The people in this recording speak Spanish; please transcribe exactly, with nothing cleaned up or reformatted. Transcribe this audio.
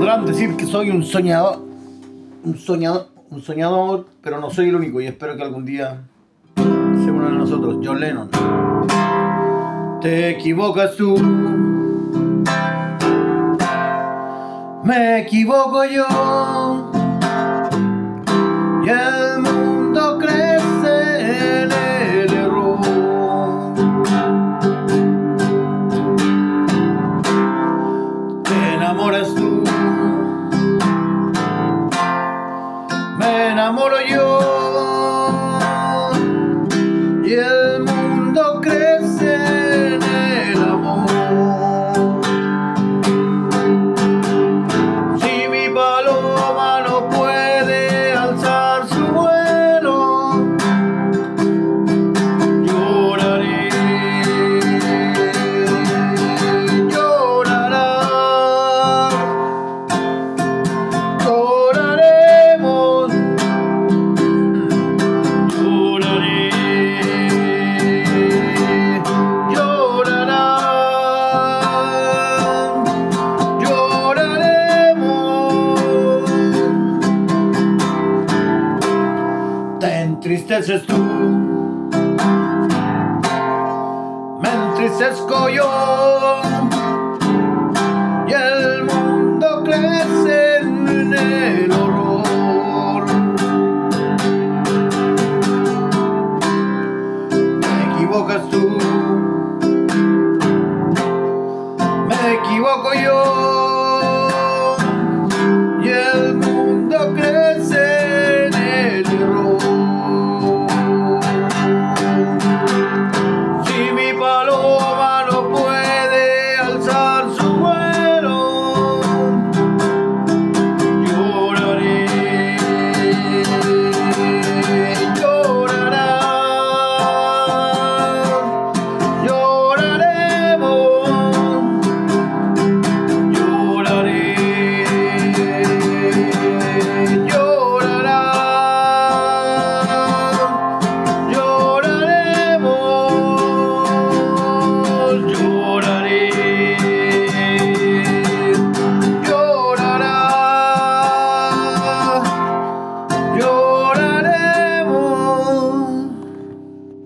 Podrán decir que soy un soñador, un soñador, un soñador, pero no soy el único y espero que algún día sea uno de nosotros. John Lennon. Te equivocas tú, me equivoco yo, y el mundo crece en el error. Te enamoras tú, me enamoro yo, y el mundo crece en el amor. Si mi paloma no puede alzar su vuelo, lloraré, llorará, lloraremos. Te entristeces tú, me entristezco yo, y el mundo crece en el horror. Me equivocas tú, me equivoco yo,